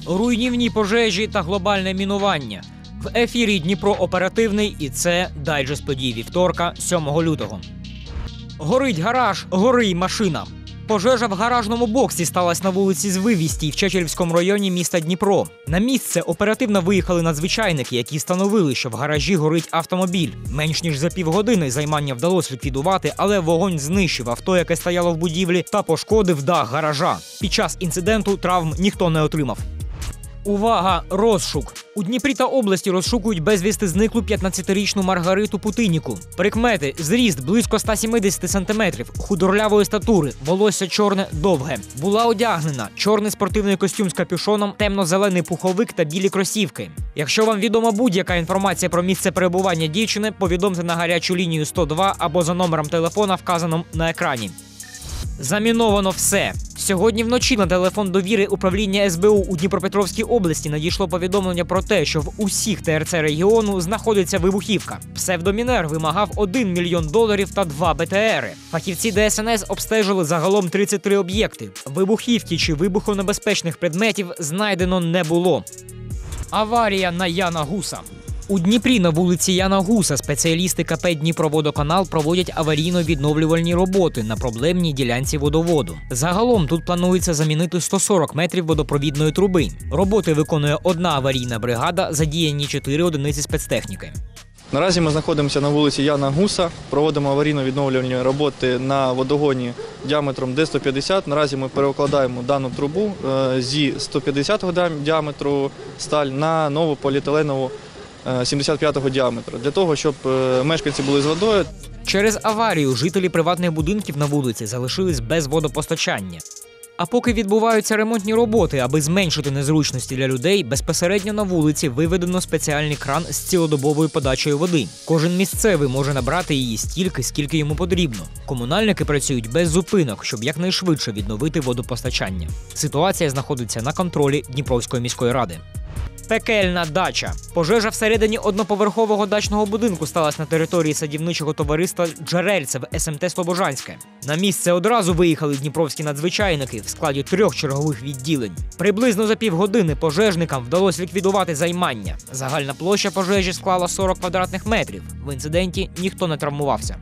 руйнівні пожежі та глобальне мінування. В ефірі Дніпро оперативний і це дайджест подій вівторка, 7 лютого. Горить гараж, гори й машина. Пожежа в гаражному боксі сталася на вулиці Звивістій в Чечерівському районі міста Дніпро. На місце оперативно виїхали надзвичайники, які встановили, що в гаражі горить автомобіль. Менш ніж за півгодини займання вдалося ліквідувати, але вогонь знищив авто, яке стояло в будівлі, та пошкодив дах гаража. Під час інциденту травм ніхто не отримав. Увага! Розшук! У Дніпрі та області розшукують безвісти зниклу 15-річну Маргариту Путиніку. Прикмети – зріст близько 170 сантиметрів, худорлявої статури, волосся чорне, довге. Була одягнена чорний спортивний костюм з капюшоном, темно-зелений пуховик та білі кросівки. Якщо вам відома будь-яка інформація про місце перебування дівчини, повідомте на гарячу лінію 102 або за номером телефона, вказаним на екрані. Заміновано все. Сьогодні вночі на телефон довіри управління СБУ у Дніпропетровській області надійшло повідомлення про те, що в усіх ТРЦ регіону знаходиться вибухівка. Псевдомінер вимагав $1 мільйон та 2 БТРи. Фахівці ДСНС обстежили загалом 33 об'єкти. Вибухівки чи вибухонебезпечних предметів знайдено не було. Аварія на Яна Гуса. У Дніпрі на вулиці Яна Гуса спеціалісти КП «Дніпроводоканал» проводять аварійно-відновлювальні роботи на проблемній ділянці водоводу. Загалом тут планується замінити 140 метрів водопровідної труби. Роботи виконує одна аварійна бригада, задіяні 4 одиниці спецтехніки. Наразі ми знаходимося на вулиці Яна Гуса, проводимо аварійно-відновлювальні роботи на водогоні діаметром Д-150. Наразі ми перекладаємо дану трубу зі 150-го діаметру сталь на нову поліетиленову 75-го діаметру, для того, щоб мешканці були з водою. Через аварію жителі приватних будинків на вулиці залишились без водопостачання. А поки відбуваються ремонтні роботи, аби зменшити незручності для людей, безпосередньо на вулиці виведено спеціальний кран з цілодобовою подачею води. Кожен місцевий може набрати її стільки, скільки йому потрібно. Комунальники працюють без зупинок, щоб якнайшвидше відновити водопостачання. Ситуація знаходиться на контролі Дніпровської міської ради. Пекельна дача. Пожежа всередині одноповерхового дачного будинку сталася на території садівничого товариства «Джерельце» в СМТ Слобожанське. На місце одразу виїхали дніпровські надзвичайники в складі 3 чергових відділень. Приблизно за півгодини пожежникам вдалося ліквідувати займання. Загальна площа пожежі склала 40 квадратних метрів. В інциденті ніхто не травмувався.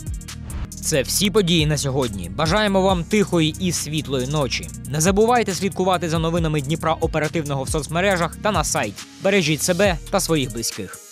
Це всі події на сьогодні. Бажаємо вам тихої і світлої ночі. Не забувайте слідкувати за новинами Дніпра оперативного в соцмережах та на сайті. Бережіть себе та своїх близьких.